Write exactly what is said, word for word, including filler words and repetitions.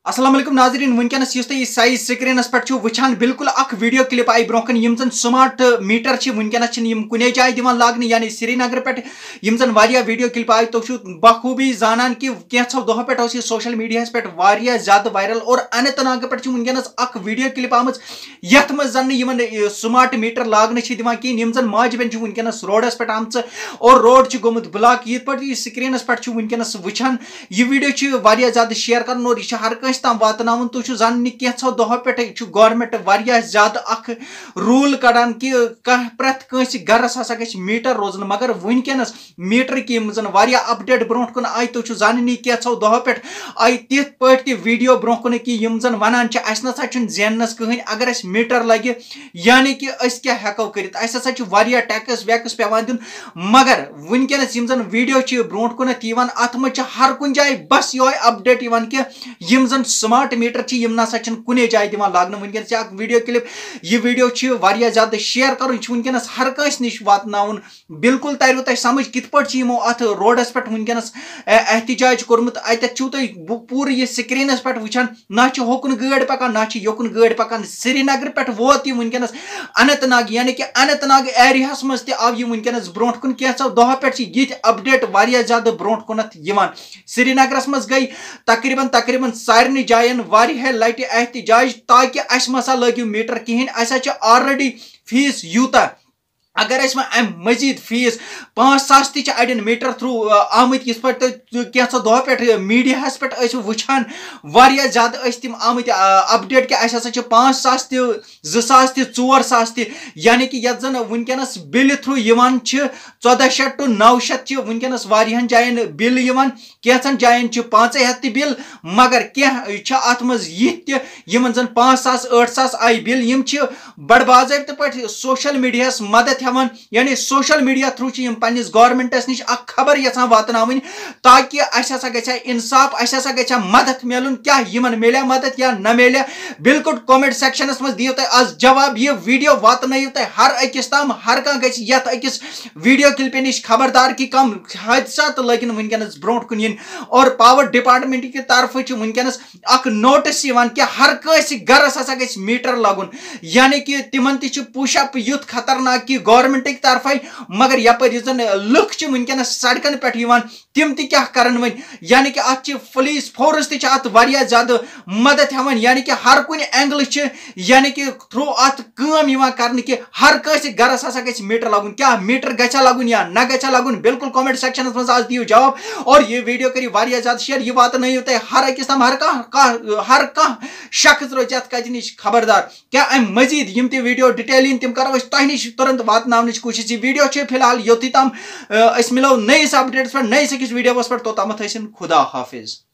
अस्सलाम वालेकुम नाज़रीन वनकनस युस तुम साइज स्क्रीनस पे वुचान बिल्कुल अख वीडियो क्लिप आई ब्रोकन यम जन स्मार्ट मीटर वनकनस कुने जाय दिवान लागने यानी श्रीनगर पे यम जन वारिया वीडियो क्लिप आई तो बखूबी जानन कि कैंसो दो पे सोशल मीडिया पे वारिया ज्यादा वायरल और अनंतनाग पे वनकनस अख वीडियो क्लिप आम यथ मज जन यमन स्मार्ट मीटर लागने दिवान कहीं यम जन माज बेन वनकनस रोडस पे आम और रोड गोमुत ब्लॉक ये पे स्क्रीनस पे वनकनस वुचान यह वीडियो वारिया ज्यादा शेयर कर और यह हर तम वातनावन तुम जान कैंसो दो पे गवर्नमेंट वारिया ज्यादा अख रूल कड़ान कि प्रत कंस गरस हसा गछ मीटर रोजन मगर वनकनस मीटर की जन वारिया अपडेट ब्रोह कुन आई तुम जान कैंसो दो पे आई तिथ पे वीडियो ब्रोह कुन कि यम जन वनान नसा जेनस कहीं अगर अस मीटर लगे यानी कि अस क्या हेको करित अस हसा वारिया टैक्स वैक्स पेवान दिन मगर वनकनस यम जन वीडियो ब्रोह कुन अत मज हर कुन जाय बस यो अपडेट कि यम जन स्मार्ट मीटर यम नसा कुने जाय दिवान लागन वनकनस वीडियो क्लिप यह वीडियो वारिया ज्यादा शेयर कर वनकनस हर कंस निश वातनाउन बिल्कुल तरव तुम समझ कित पे यमो अत रोडस पे वनकनस एहतजाज कोर्मुत अत तुम पूरे यह स्क्रीनस पे वुचान ना होकुन गाड़ पकान ना योकुन गाड़ पकान श्रीनगर पे वोत यह वनकनस अनंतनाग यानी कि अनंतनाग एरिया मज आव यह वनकनस ब्रोह कुन कैंसो दो पे ये अपडेट वारिया ज्यादा ब्रोह कुन श्रीनगरस मज गई तकरीबन तकरीबन सारे जायन वारिया लट एहतजाज ताकि अस मसा लगियो मीटर कहीं अस ऑलरेडी फीस यूता अगर अम मजीद फीस पाँच सास तड़न मीटर थ्रू आमत इस पे कैंसो दो पे मीडिया पे वुचान वारिया ज्यादा तम आमत अपडेट कि अस पाँच सास तास तोर सास यानी कि यत जन वनकनस बिल थ्रू चौदह शत टू नौ शत वनकनस वारियान जायन बिल कैंसन जायन पाँच हथ बिल मगर क्या अत मज यम जन पाँच सास आठ सास आई बिल यम बड़ बाज़ाब्त पे सोशल मीडिया मदद यानी सोशल मीडिया थ्रू पन्निस गवर्नमेंटस निश अख खबर यहां वातनावन ताकि अस हसा गछा इंसाफ अस हसा गछा मदद मिलन क्या यमन मिले मदद या न मिले बिल्कुल कमेंट सेक्शनस मज दियो तुम आज जवाब यह वीडियो वातनयो तुम हर अकिस ताम हर कह गछ यथ अकिस वीडियो क्लिप निश खबरदार कि कम हादसात लगन वनकनस ब्रोह कुन इन और पावर डिपार्टमेंट की तरफ वनकनस अख नोटिस कि हर कंस गरस हसा गछ मीटर लगुन यानी कि तिमन ति पुशअप युथ खतरनाक कि गवर्नमेंट की तरफ मगर यपर जन लुक वनकनस सड़कन पे तम क्या करन वन यानी कि अत पुलिस फोर्स तत ज्यादा मदद हवन यानी कि हर कुन एंगल यानी कि थ्रू अत कर कि हर कंस गरस हसा गछ मीटर लगुन क्या मीटर गछा लगुन या न गछा लगुन बिल्कुल कमेंट सेक्शन मज आज दियो जवाब और ये वीडियो करी वारिया ज्यादा शेयर यह वात नहीं होता है हर अकिस तम हर कह हर कह शख्स रोज यथ कत निश खबरदार क्या अम मजीद यम ते वीडियो डिटेल तम करो तह निश तुरंत वातनावन कोशिश वीडियो फिलहाल योती तम मिलो नईस अपडेट्स पे नईस वीडियोस पे तो तम खुदा हाफिज।